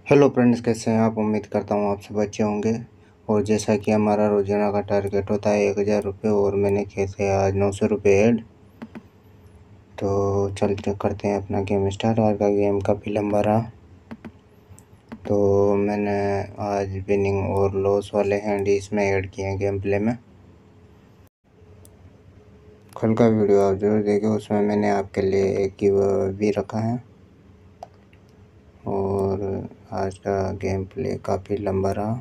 Hello friends, कैसे हैं आप। उम्मीद करता हूँ आप सब अच्छे होंगे। और जैसा कि हमारा रोजाना का टारगेट होता है 1000 रुपये, और मैंने किए थे आज 900 रुपये ऐड। तो चलते करते हैं अपना गेम स्टार्ट। आज का गेम काफ़ी लंबा रहा, तो मैंने आज विनिंग और लॉस वाले हैंड इसमें ऐड किए हैं गेम प्ले में। कल का वीडियो आप जरूर देखें, उसमें मैंने आपके लिए एक गिव भी रखा है। और आज का गेम प्ले काफ़ी लंबा रहा।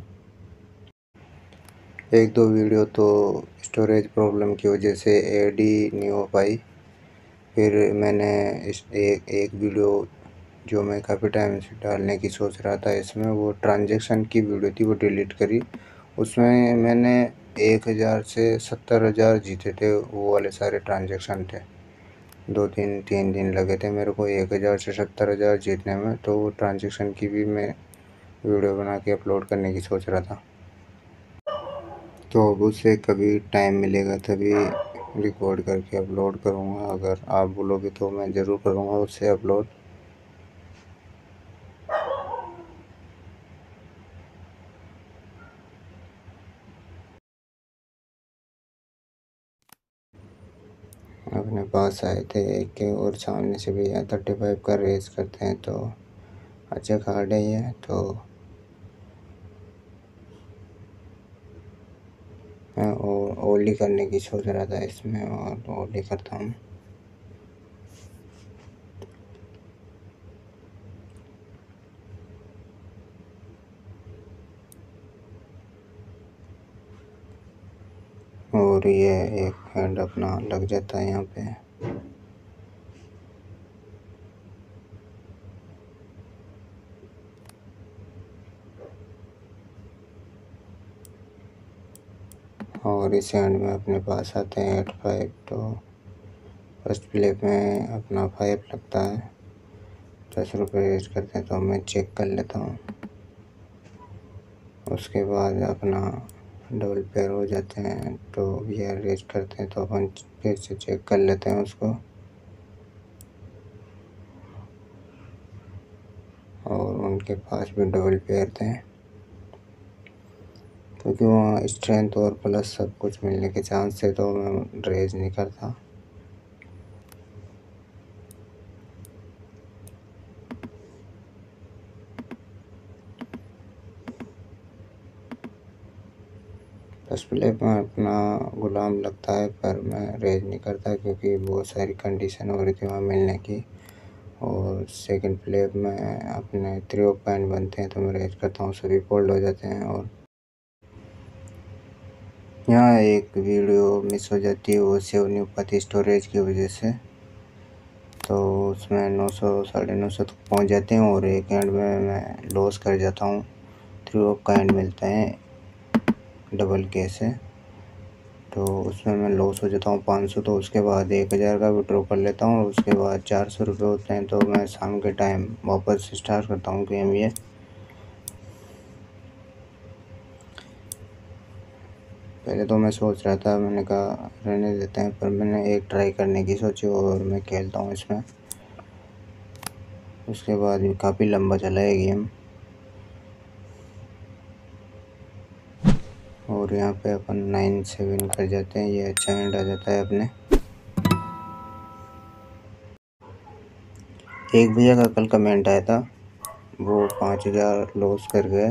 एक दो वीडियो तो स्टोरेज प्रॉब्लम की वजह से ऐड ही नहीं हो पाई। फिर मैंने इस एक वीडियो जो मैं काफ़ी टाइम से डालने की सोच रहा था इसमें, वो ट्रांजैक्शन की वीडियो थी, वो डिलीट करी। उसमें मैंने 1000 से 70,000 जीते थे। वो वाले सारे ट्रांजैक्शन थे। 2 3 दिन लगे थे मेरे को 1000 से 70,000 जीतने में। तो वो ट्रांजैक्शन की भी मैं वीडियो बना के अपलोड करने की सोच रहा था। तो अब उसे कभी टाइम मिलेगा तभी रिकॉर्ड करके अपलोड करूँगा। अगर आप बोलोगे तो मैं ज़रूर करूँगा उससे अपलोड। अपने पास आए थे एक के, और सामने से भी 35 का रेस करते हैं, तो अच्छा कार्ड है ये। तो मैं ओली करने की सोच रहा था इसमें, और ओली करता हूँ। और ये एक हैंड अपना लग जाता है यहाँ पे। और इस हैंड में अपने पास आते हैं 8 5। तो फर्स्ट प्ले में अपना 5 लगता है। 10 रुपये रेस करते हैं, तो मैं चेक कर लेता हूँ। उसके बाद अपना डबल पेयर हो जाते हैं, तो ये रेस करते हैं, तो अपन फिर से चेक कर लेते हैं उसको। और उनके पास भी डबल पेयर थे, क्योंकि वहाँ स्ट्रेंथ और प्लस सब कुछ मिलने के चांस थे, तो मैं रेज नहीं करता। फर्स्ट प्ले में अपना गुलाम लगता है, पर मैं रेज नहीं करता क्योंकि बहुत सारी कंडीशन हो रही थी वहाँ मिलने की। और सेकंड प्ले में अपने 3 पॉइंट बनते हैं, तो मैं रेज करता हूँ, सभी फोल्ड हो जाते हैं। और यहाँ एक वीडियो मिस हो जाती है, वो सेव नहीं हो पाती स्टोरेज की वजह से। तो उसमें 900 950 तक पहुँच जाते हैं, और एक एंड में मैं लॉस कर जाता हूँ। 3 का एंड मिलता है डबल के से, तो उसमें मैं लॉस हो जाता हूँ 500। तो उसके बाद 1000 का विड्रॉ कर लेता हूँ, और उसके बाद 400 रुपये होते हैं। तो मैं शाम के टाइम वापस स्टार्ट करता हूँ गेम ये। पहले तो मैं सोच रहा था, मैंने कहा रहने देते हैं, पर मैंने एक ट्राई करने की सोची और मैं खेलता हूँ इसमें। उसके बाद भी काफ़ी लंबा चला है गेम। और यहाँ पे अपन 9 से विन कर जाते हैं। ये अच्छा एंड आ जाता है अपने। एक भैया का कल कमेंट आया था, वो 5000 लॉस कर गए।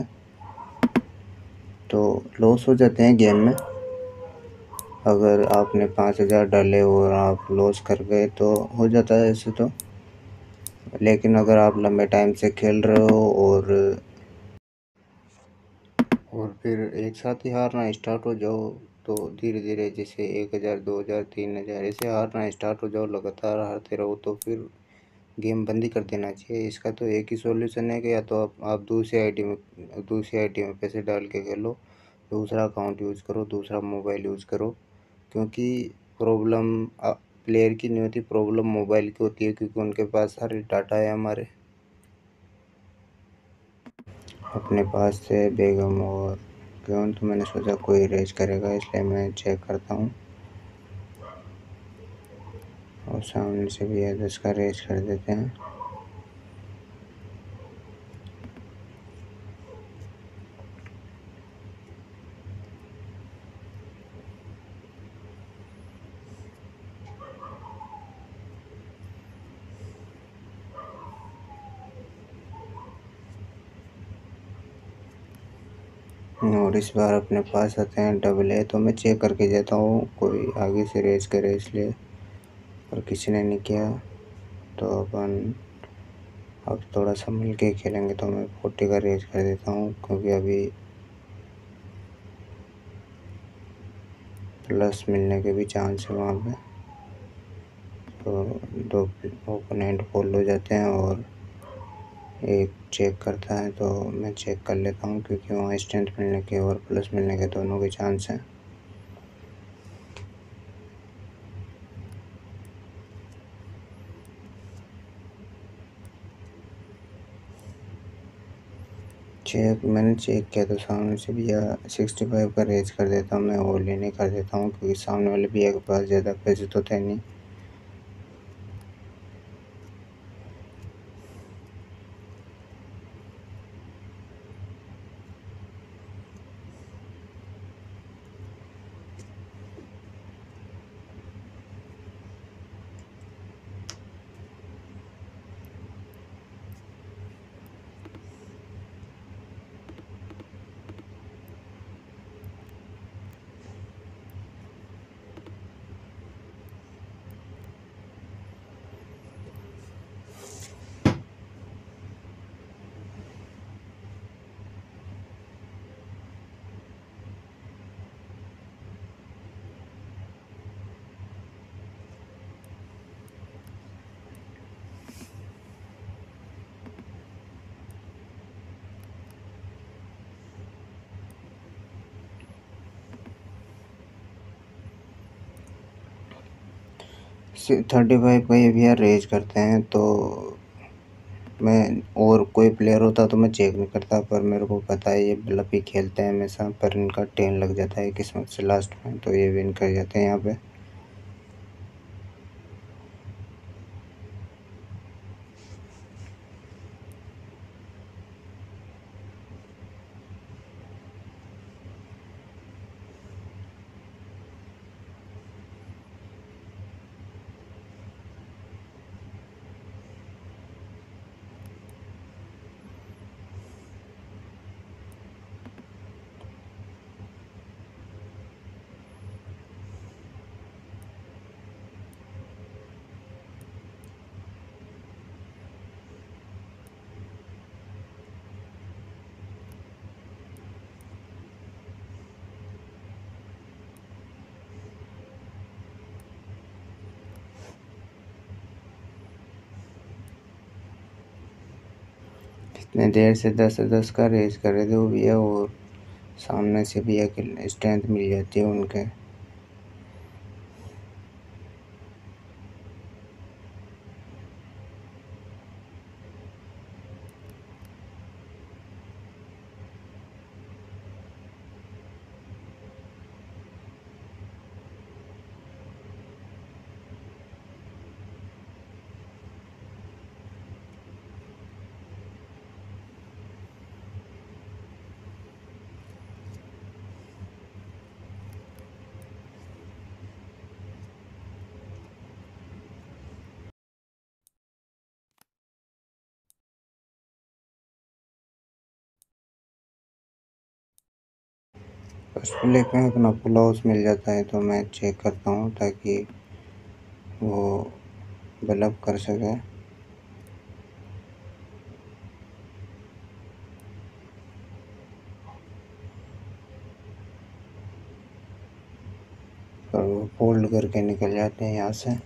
तो लॉस हो जाते हैं गेम में। अगर आपने 5000 डाले और आप लॉस कर गए तो हो जाता है ऐसे तो। लेकिन अगर आप लंबे टाइम से खेल रहे हो और फिर एक साथ ही हारना स्टार्ट हो जाओ, तो धीरे धीरे जैसे 1000 2000 3000 ऐसे हारना स्टार्ट हो जाओ, लगातार हारते रहो, तो फिर गेम बंद ही कर देना चाहिए। इसका तो एक ही सॉल्यूशन है कि या तो आप दूसरी आईडी में पैसे डाल के खेलो, दूसरा अकाउंट यूज़ करो, दूसरा मोबाइल यूज़ करो। क्योंकि प्रॉब्लम प्लेयर की नहीं होती, प्रॉब्लम मोबाइल की होती है, क्योंकि उनके पास सारे डाटा है हमारे। अपने पास से बेगम और क्यों, तो मैंने सोचा कोई रेज करेगा, इसलिए मैं चेक करता हूँ। और सामने से भी 10 का रेज कर देते हैं। और इस बार अपने पास आते हैं डबल ए, तो मैं चेक करके जाता हूँ कोई आगे से रेज करे इसलिए, पर किसी ने नहीं किया। तो अपन अब थोड़ा संभल के खेलेंगे, तो मैं 40 का रेज कर देता हूँ क्योंकि अभी प्लस मिलने के भी चांस है वहाँ पे। तो दो ओपोनेंट फोल्ड हो जाते हैं और एक चेक करता है, तो मैं चेक कर लेता हूँ क्योंकि वहाँ स्ट्रेंथ मिलने के और प्लस मिलने के दोनों के चांस हैं। मैंने चेक किया तो सामने से भैया 65 का रेज कर देता हूँ, मैं ऑल इन कर देता हूँ क्योंकि सामने वाले भैया के पास ज़्यादा पैसे तो थे नहीं। से 35 का ये भैया रेज करते हैं, तो मैं और कोई प्लेयर होता तो मैं चेक नहीं करता, पर मेरे को पता है ये ब्लफ ही खेलते हैं हमेशा, पर इनका 10 लग जाता है किस्मत से लास्ट में, तो ये विन कर जाते हैं यहाँ पे। इतने देर से 10 का रेज कर रहे थे वो भैया, और सामने से भैया की स्ट्रेंथ मिल जाती है उनके। फर्स्ट प्ले पे अपना फुल हाउस मिल जाता है, तो मैं चेक करता हूँ ताकि वो ब्लफ कर सके। पर वो फोल्ड करके निकल जाते हैं यहाँ से।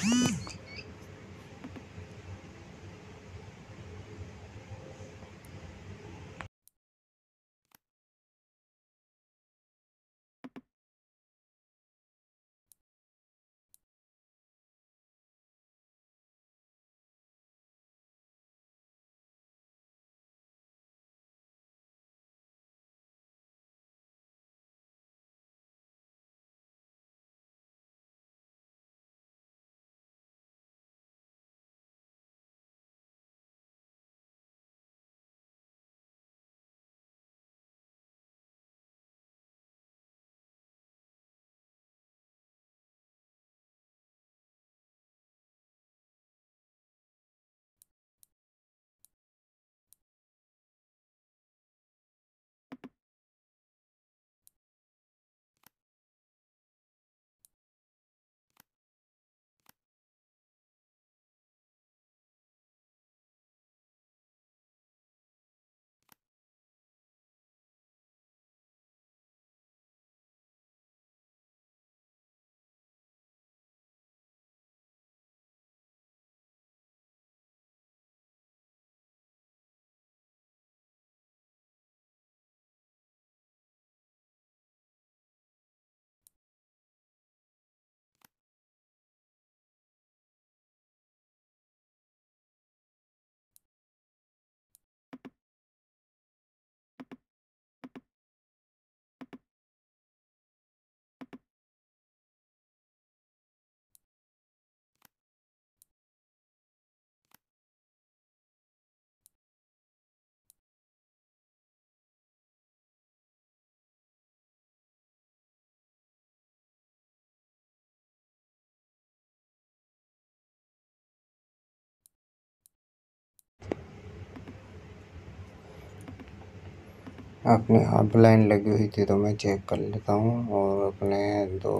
अपनी अब लाइन लगी हुई थी तो मैं चेक कर लेता हूँ। और अपने 2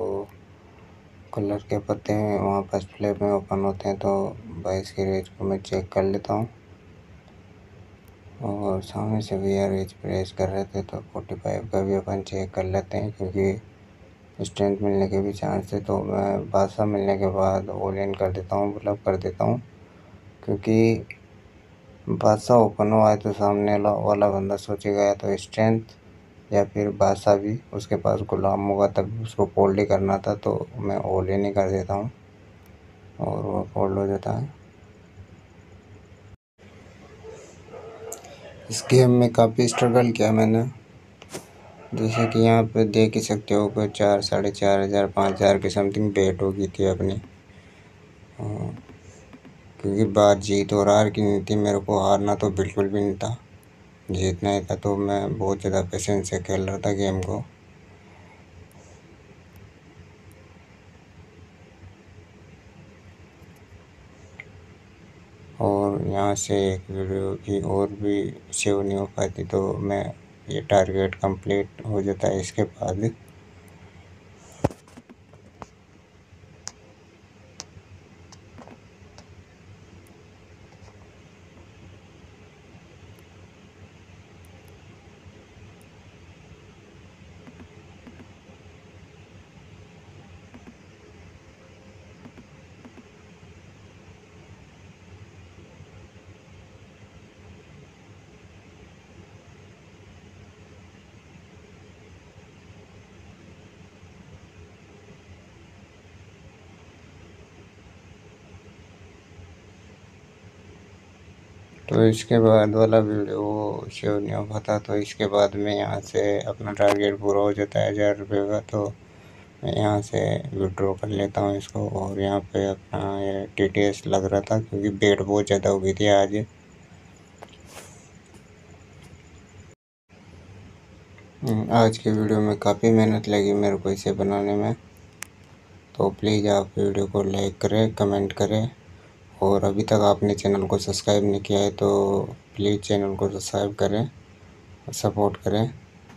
कलर के पत्ते हैं वहाँ फर्स्ट फ्लैप में ओपन होते हैं, तो 22 की रेंज को मैं चेक कर लेता हूँ। और सामने से भैया रेंज प्रेस कर रहे थे तो 45 का भी अपन चेक कर लेते हैं, क्योंकि स्ट्रेंथ मिलने के भी चांस थे। तो मैं बादशाह मिलने के बाद ऑल इन कर देता हूँ, मतलब कर देता हूँ, क्योंकि बादशाह ओपन हुआ है तो सामने वाला बंदा सोचेगा या तो स्ट्रेंथ या फिर बादशाह भी उसके पास गुलाम होगा, तब उसको फोल्ड ही करना था। तो मैं ऑल इन ही कर देता हूँ और वो फोल्ड हो जाता है। इस गेम में काफ़ी स्ट्रगल किया मैंने, जैसे कि यहाँ पे देख ही सकते हो कि 4, 4,500, 5,000 की समथिंग बेट हो गई थी अपनी। क्योंकि बात जीत और हार की नहीं थी, मेरे को हारना तो बिल्कुल भी नहीं था, जीतना ही था। तो मैं बहुत ज़्यादा पेशेंस से खेल रहा था गेम को। और यहाँ से एक वीडियो की और भी सेव नहीं हो पाती, तो मैं ये टारगेट कंप्लीट हो जाता है इसके बाद। तो इसके बाद वाला वीडियो सेव नहीं हो पाता, तो इसके बाद में यहाँ से अपना टारगेट पूरा हो जाता है 1,000 रुपये का। तो मैं यहाँ से विड्रॉ कर लेता हूँ इसको। और यहाँ पे अपना ये TTS लग रहा था, क्योंकि बेट बहुत ज़्यादा हो गई थी आज। आज के वीडियो में काफ़ी मेहनत लगी मेरे को इसे बनाने में। तो प्लीज़ आप वीडियो को लाइक करें, कमेंट करें। और अभी तक आपने चैनल को सब्सक्राइब नहीं किया है तो प्लीज़ चैनल को सब्सक्राइब करें, सपोर्ट करें।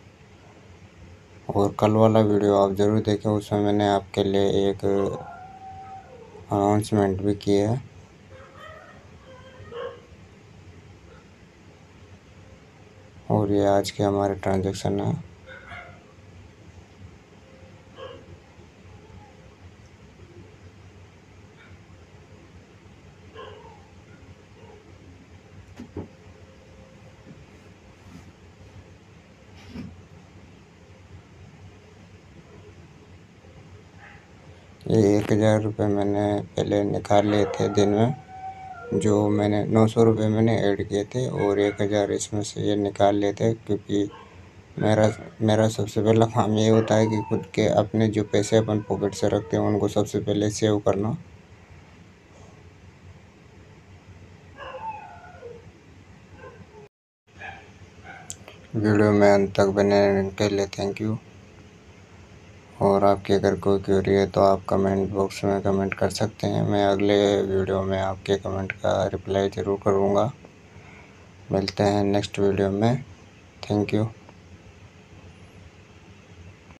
और कल वाला वीडियो आप ज़रूर देखें, उसमें मैंने आपके लिए एक अनाउंसमेंट भी की है। और ये आज के हमारे ट्रांजैक्शन है। ये 1000 रुपये मैंने पहले निकाल लिए थे दिन में, जो मैंने 900 रुपये मैंने ऐड किए थे और 1000 इसमें से ये निकाल लिए थे, क्योंकि मेरा सबसे पहला काम ये होता है कि खुद के अपने जो पैसे अपन पॉकेट से रखते हैं उनको सबसे पहले सेव करना। वीडियो में अंत तक बने रहने के लिए थैंक यू। और आपकी अगर कोई क्वेरी है तो आप कमेंट बॉक्स में कमेंट कर सकते हैं, मैं अगले वीडियो में आपके कमेंट का रिप्लाई ज़रूर करूँगा। मिलते हैं नेक्स्ट वीडियो में। Thank you.